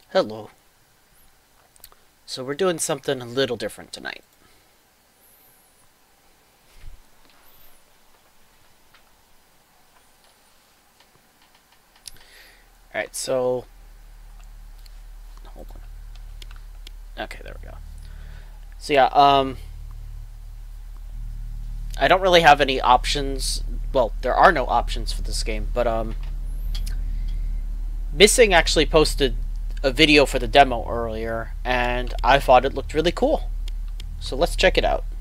Hello. So we're doing something a little different tonight. Alright, so... Hold on. Okay, there we go. So yeah, I don't really have any options. Well, there are no options for this game, but, Missing actually posted a video for the demo earlier, and I thought it looked really cool. So let's check it out.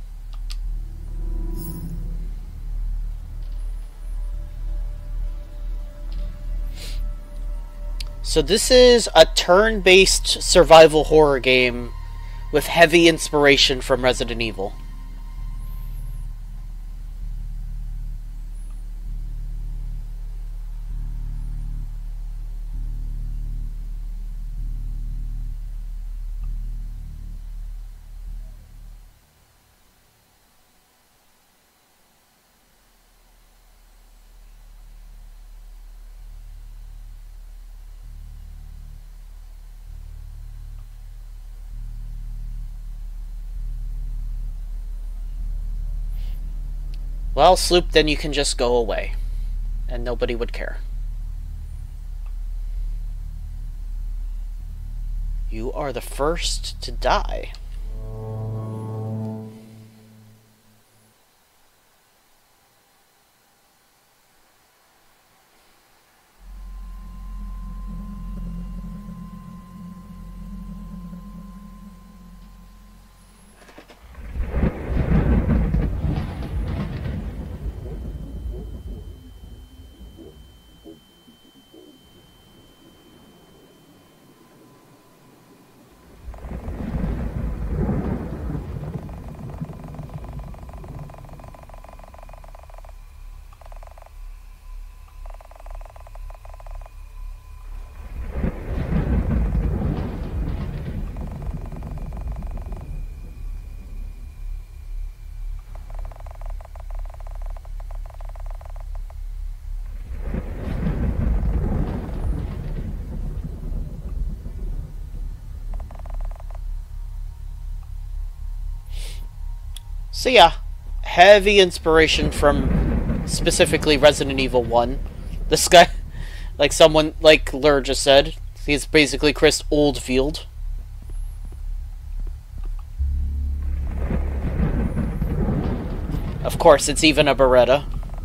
So this is a turn-based survival horror game with heavy inspiration from Resident Evil. Well, Sloop, then you can just go away. And nobody would care. You are the first to die. So yeah, heavy inspiration from specifically Resident Evil 1. This guy, like someone, like Lur just said, he's basically Chris Oldfield. Of course, it's even a Beretta.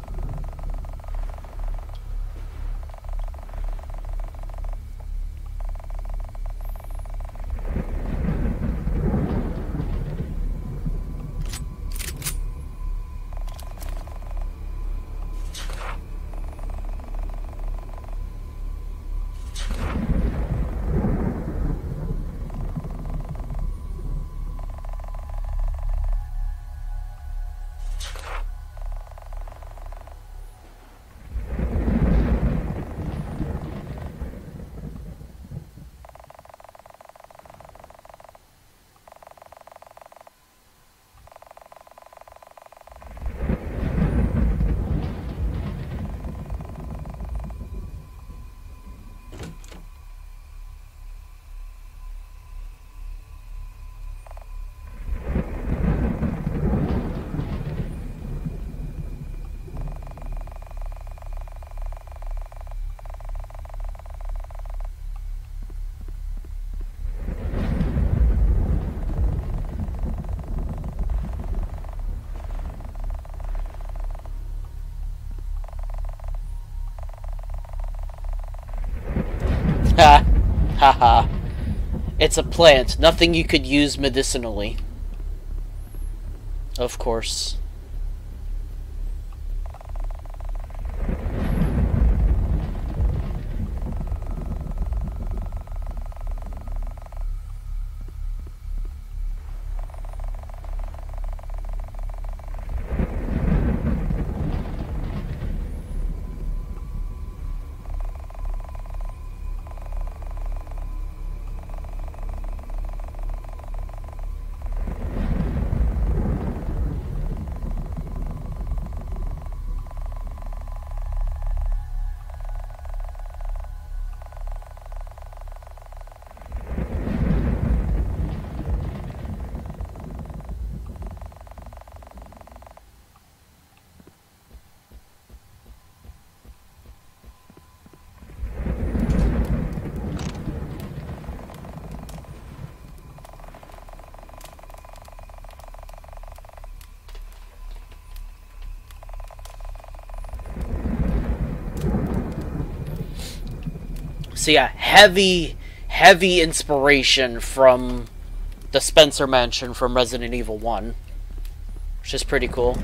Ha! Haha. It's a plant, nothing you could use medicinally. Of course. So yeah, heavy inspiration from the Spencer Mansion from Resident Evil 1, which is pretty cool.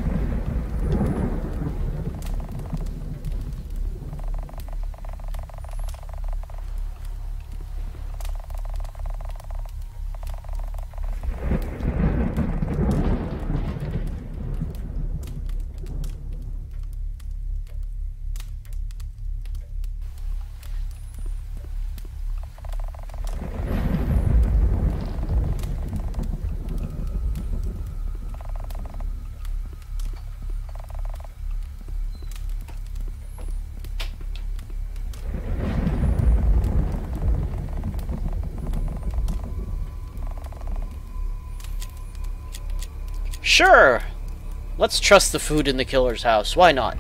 Sure! Let's trust the food in the killer's house. Why not?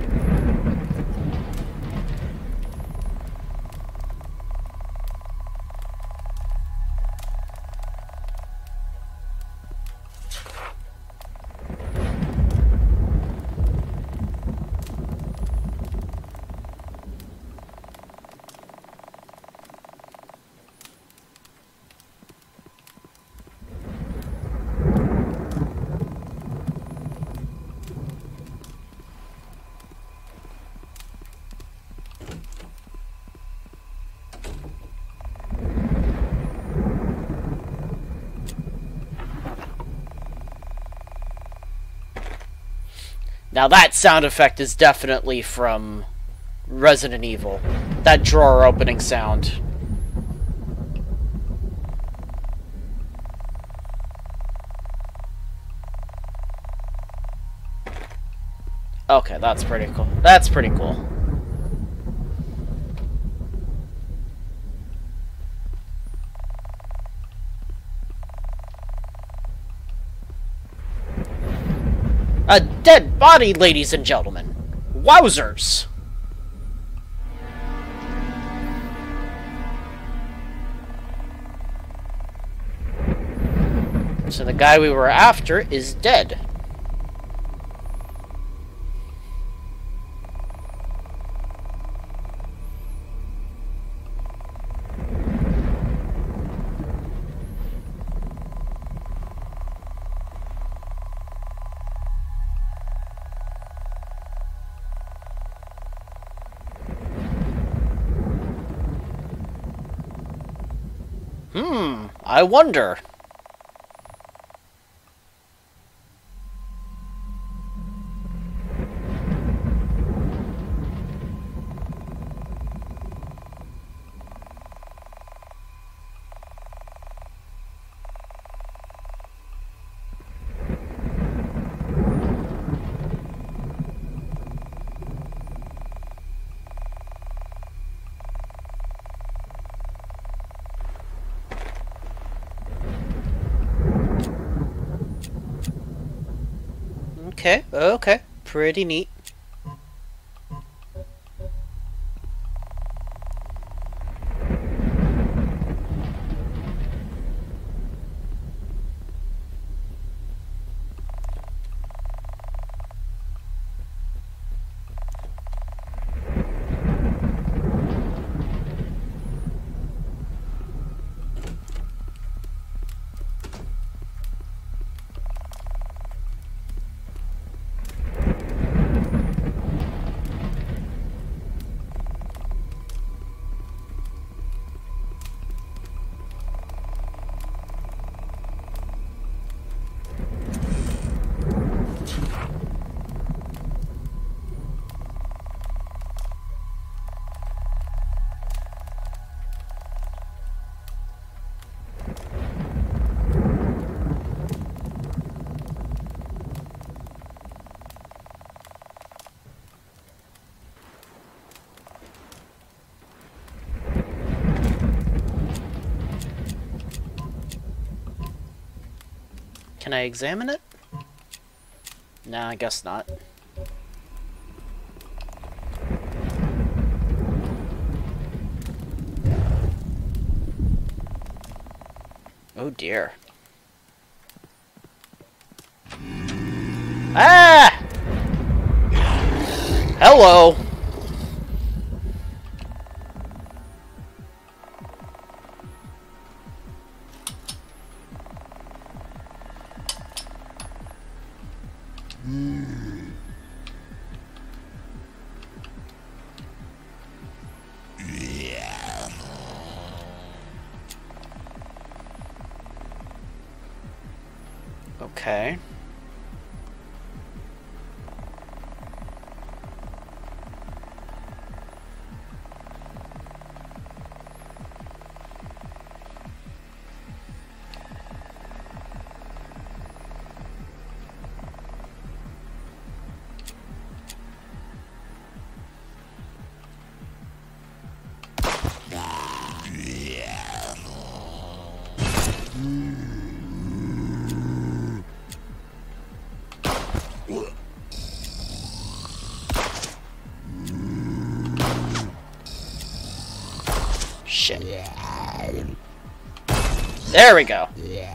Now that sound effect is definitely from Resident Evil. That drawer opening sound. Okay, that's pretty cool. That's pretty cool. A dead body, ladies and gentlemen. Wowzers! So the guy we were after is dead. I wonder. Okay, okay. Pretty neat. Can I examine it? Nah, I guess not. Oh dear. Ah! Okay. Shit. There we go.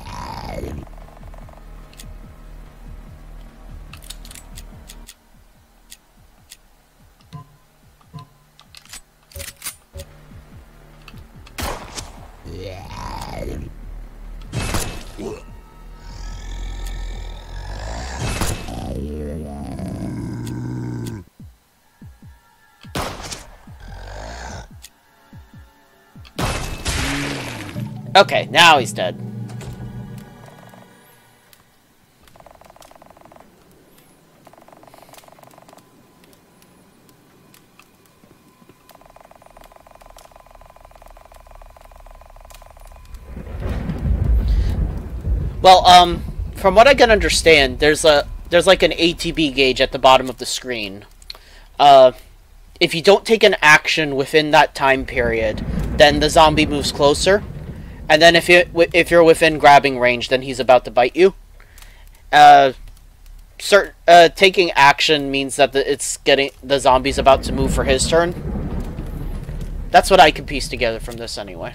Okay, now he's dead. Well, from what I can understand, there's like an ATB gauge at the bottom of the screen. If you don't take an action within that time period, then the zombie moves closer. And then if you're within grabbing range, then he's about to bite you. Taking action means that the zombie's about to move for his turn. That's what I can piece together from this anyway.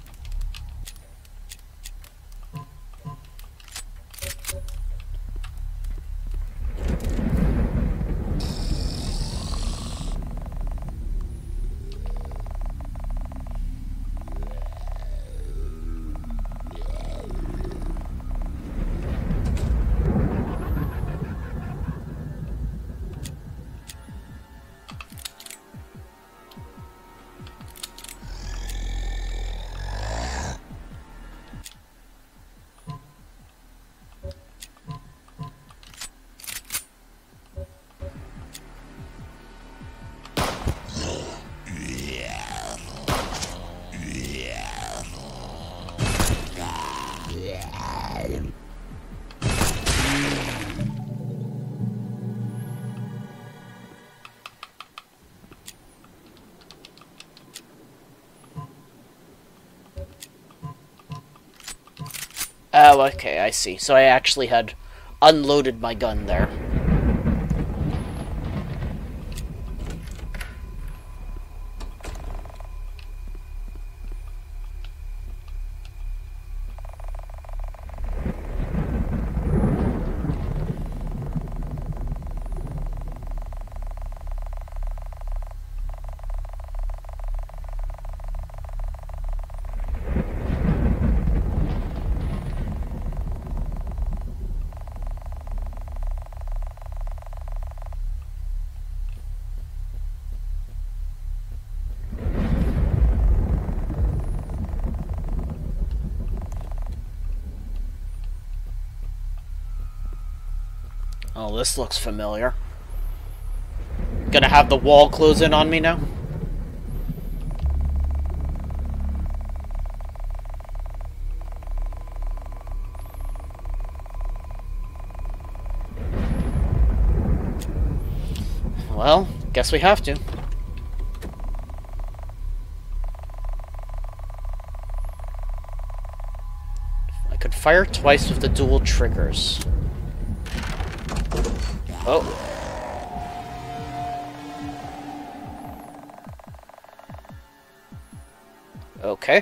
Oh, okay, I see. So I actually had unloaded my gun there. Oh, this looks familiar. Gonna have the wall close in on me now? Well, guess we have to. I could fire twice with the dual triggers. Oh. Okay.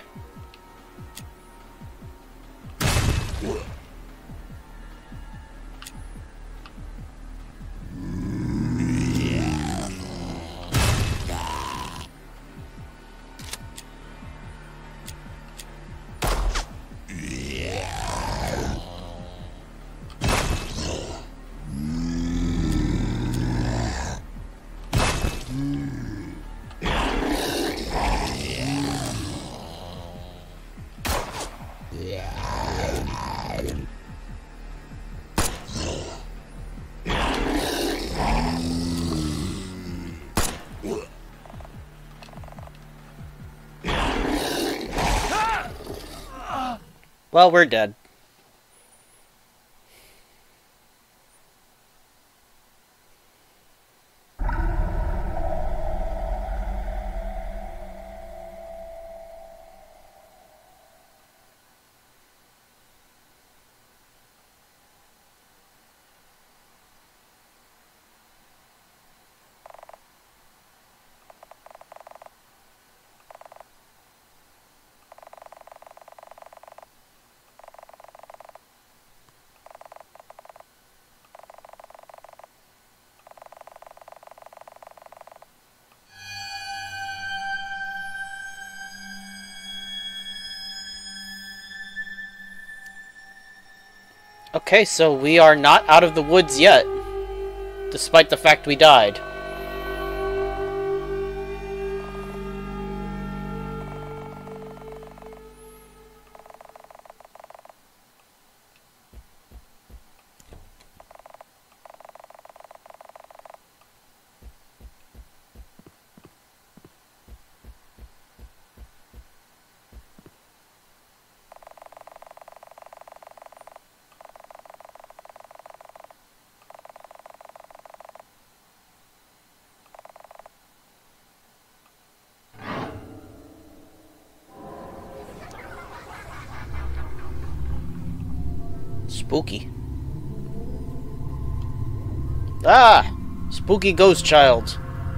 Well, we're dead. Okay, so we are not out of the woods yet, despite the fact we died. Spooky. Ah! Spooky ghost child.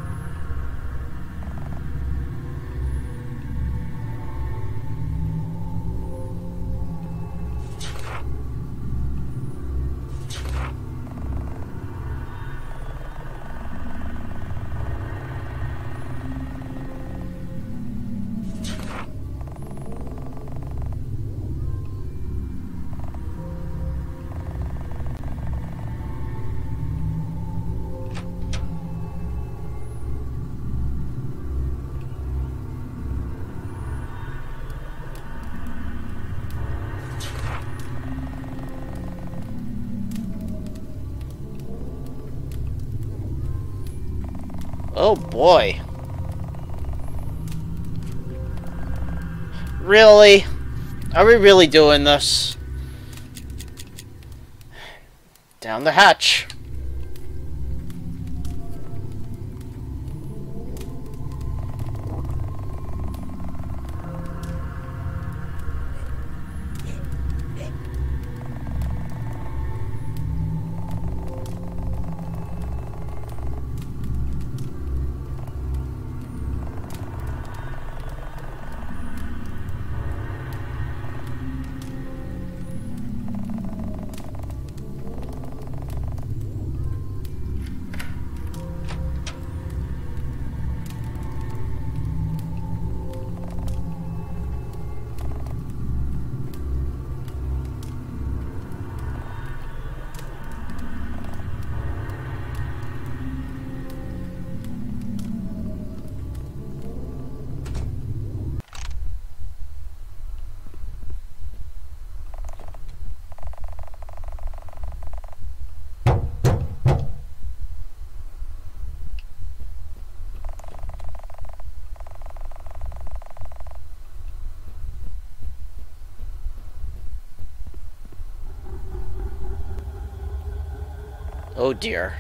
Oh boy. Really? Are we really doing this? Down the hatch. Oh dear.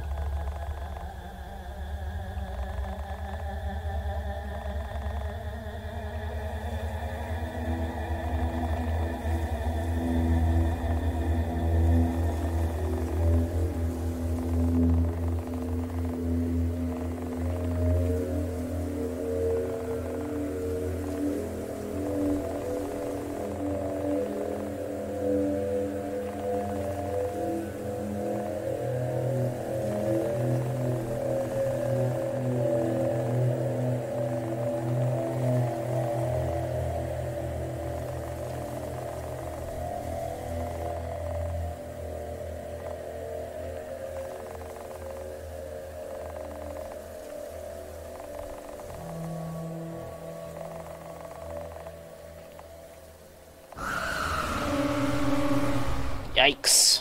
Yikes.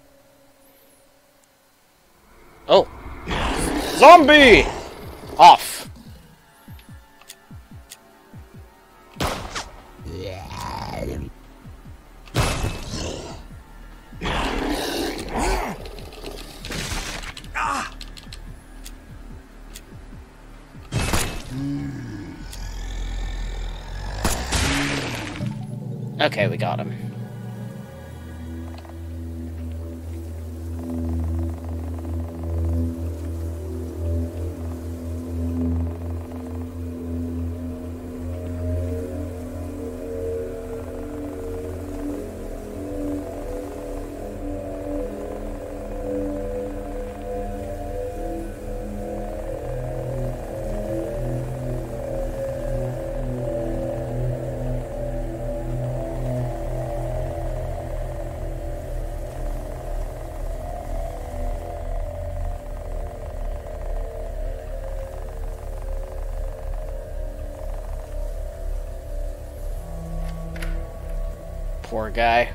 Oh. Zombie! Off. Okay, we got him. Poor guy.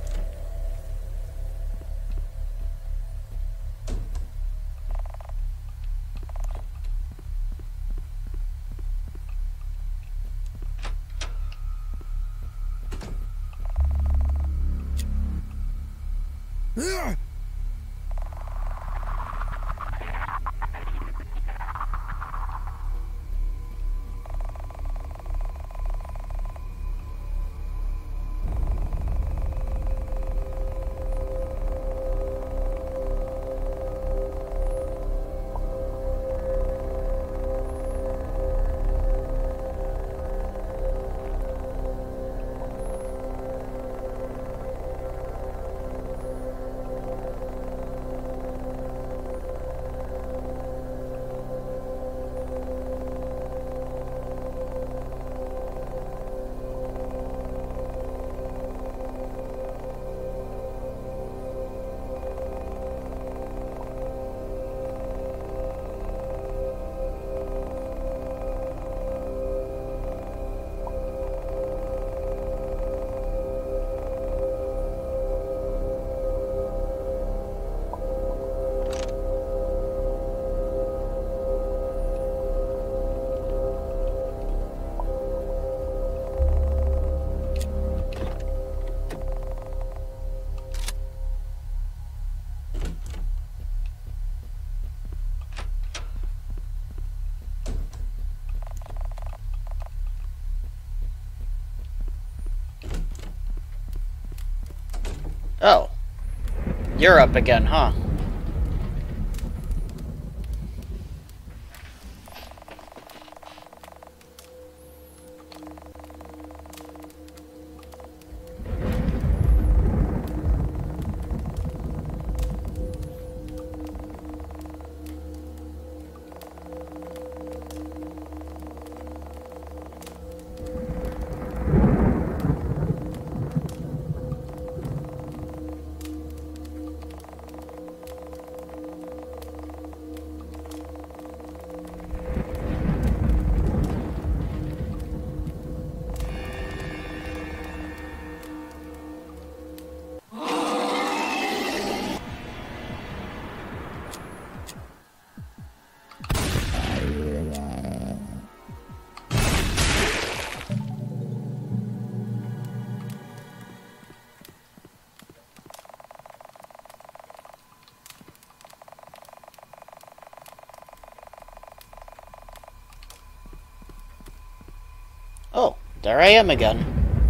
Oh. You're up again, huh? Oh, there I am again.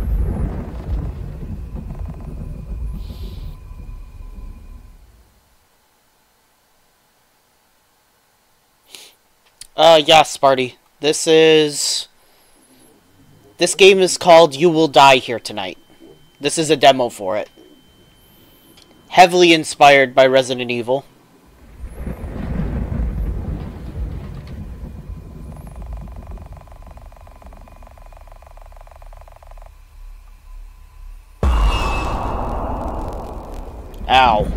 Yeah, Sparty. This game is called You Will Die Here Tonight. This is a demo for it. Heavily inspired by Resident Evil. Ow.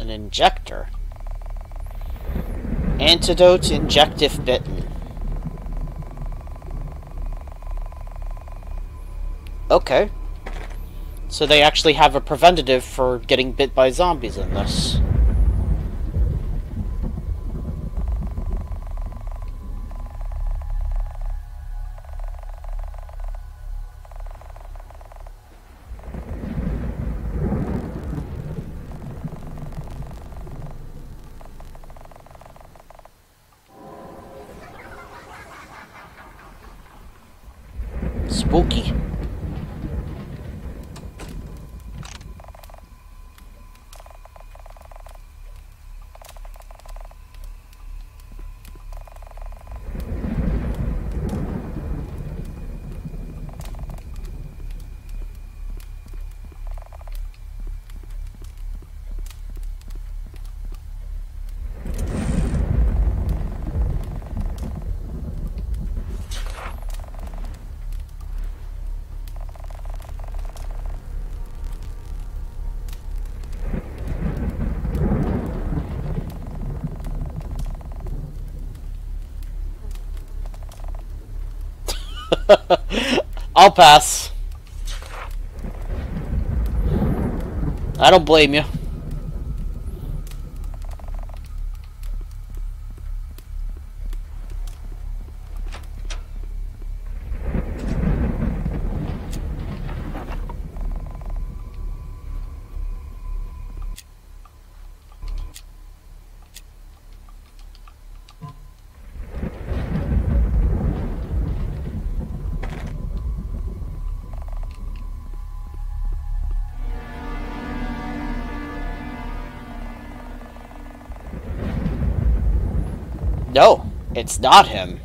An injector. Antidote inject if bitten. Okay. So they actually have a preventative for getting bit by zombies in this. Spooky. I'll pass. I don't blame you. No, it's not him.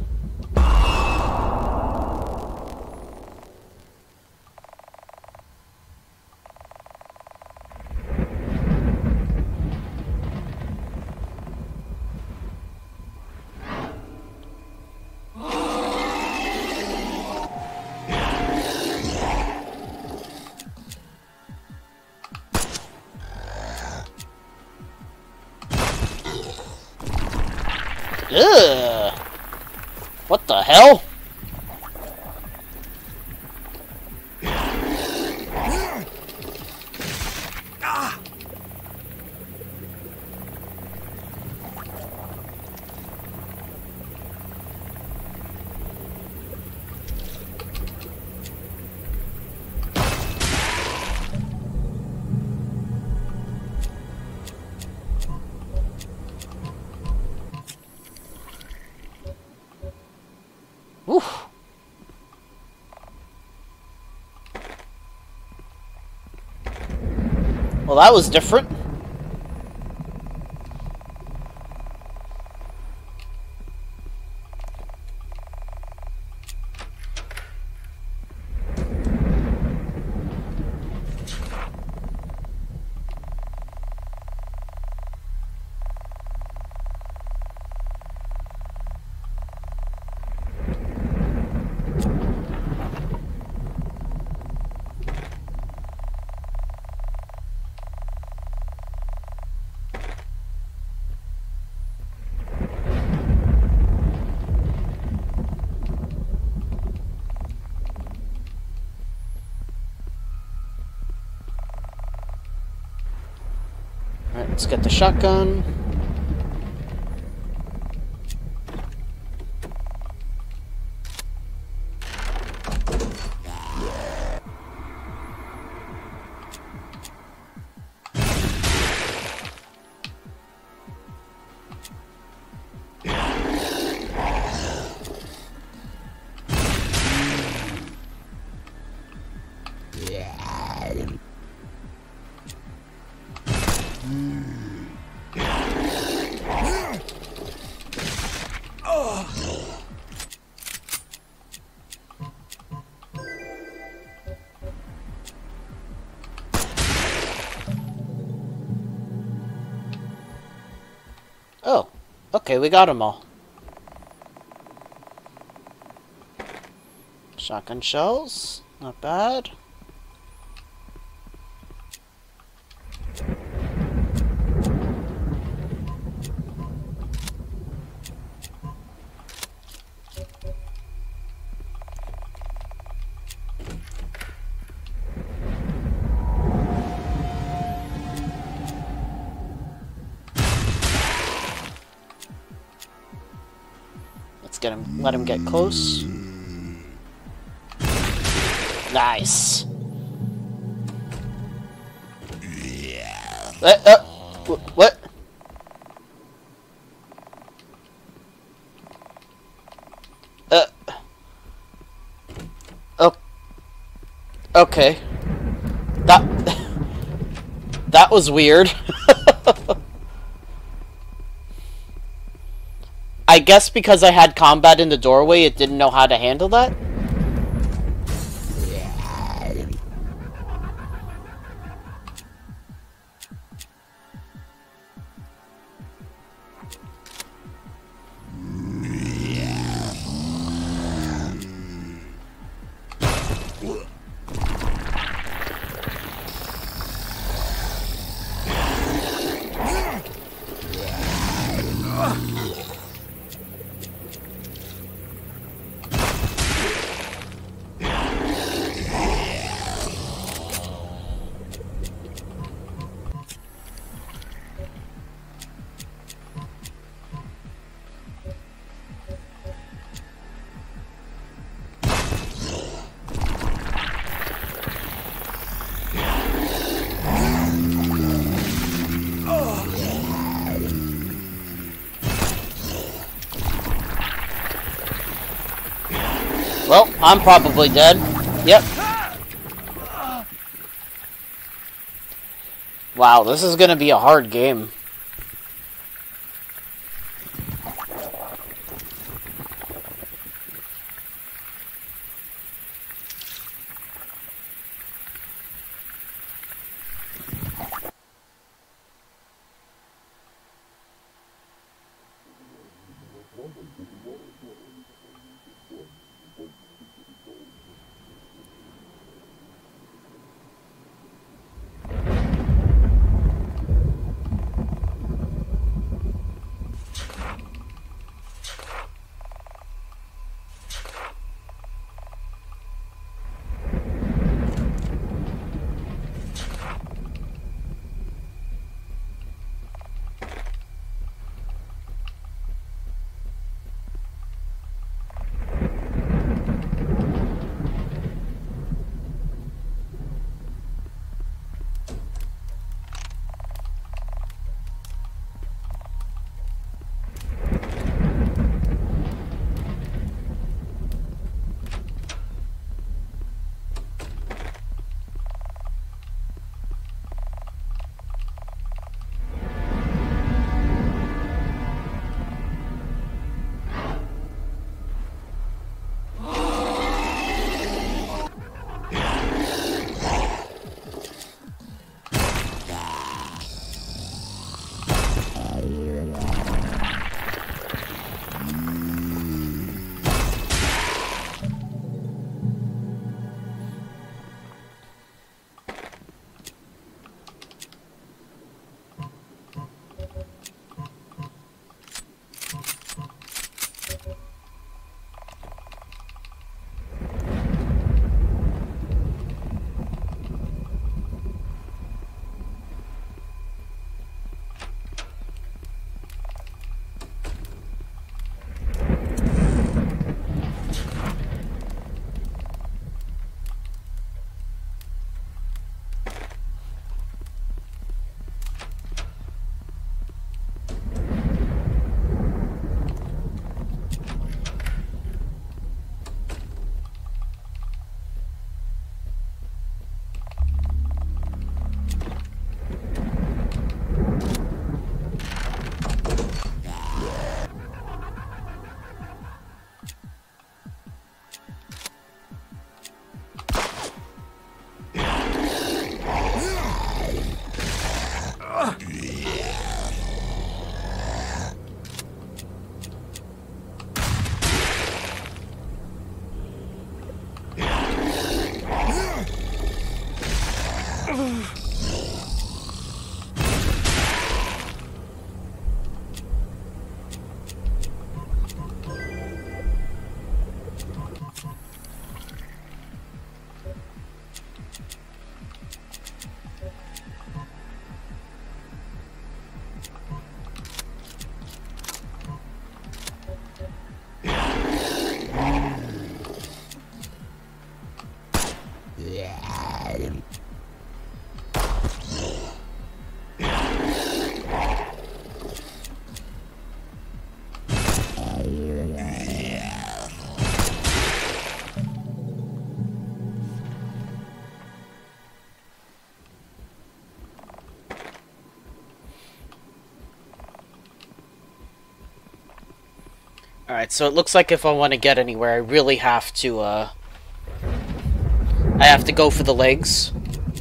Ugh. What the hell? Oof. Well, that was different. Alright, let's get the shotgun. Oh, okay, we got them all. Shotgun shells, not bad. get him. Let him get close. Nice. What? Oh. Okay. That was weird. I guess because I had combat in the doorway, it didn't know how to handle that? Well, I'm probably dead. Yep. Wow, this is gonna be a hard game. Alright, so it looks like if I want to get anywhere, I really have to, I have to go for the legs.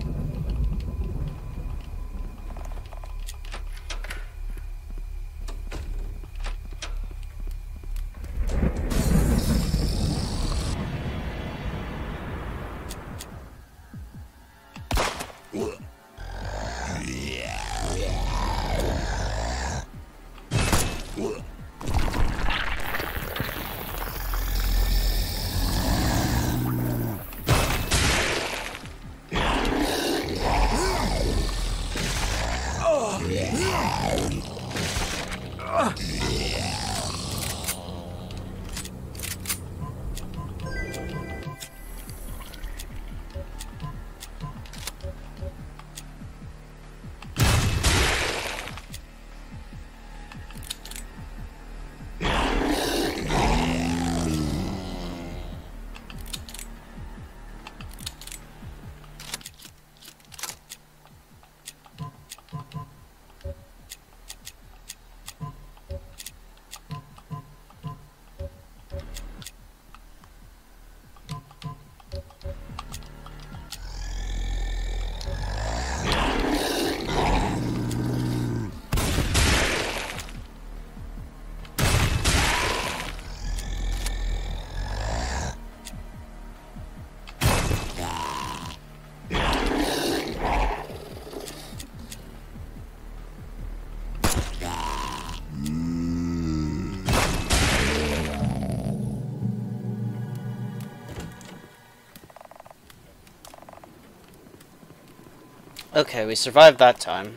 Okay, we survived that time.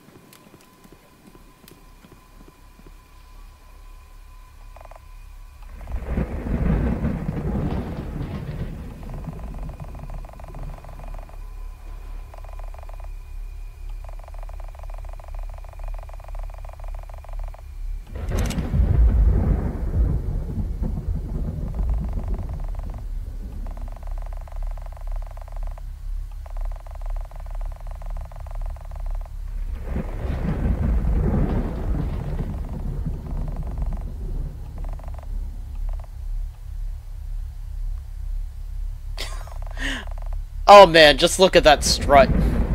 Oh man, just look at that strut.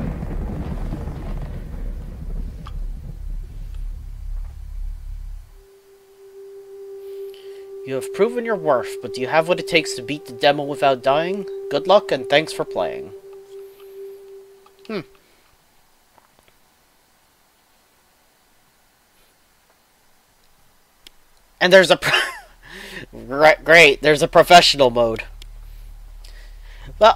You have proven your worth, but do you have what it takes to beat the demo without dying? Good luck and thanks for playing. And there's a great, there's a professional mode. But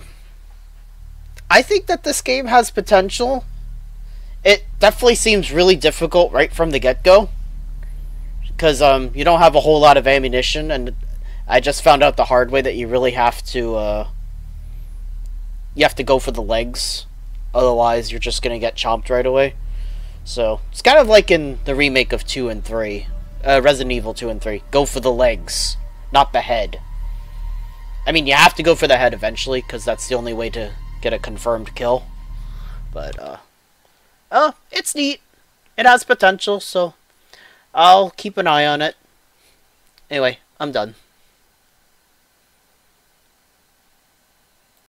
I think that this game has potential. It definitely seems really difficult right from the get-go, because you don't have a whole lot of ammunition, and I just found out the hard way that you really have to go for the legs, otherwise you're just gonna get chomped right away. So it's kind of like in the remake of 2 and 3, Resident Evil 2 and 3. Go for the legs, not the head. I mean, you have to go for the head eventually, because that's the only way to get a confirmed kill. But, it's neat. It has potential, so I'll keep an eye on it. Anyway, I'm done.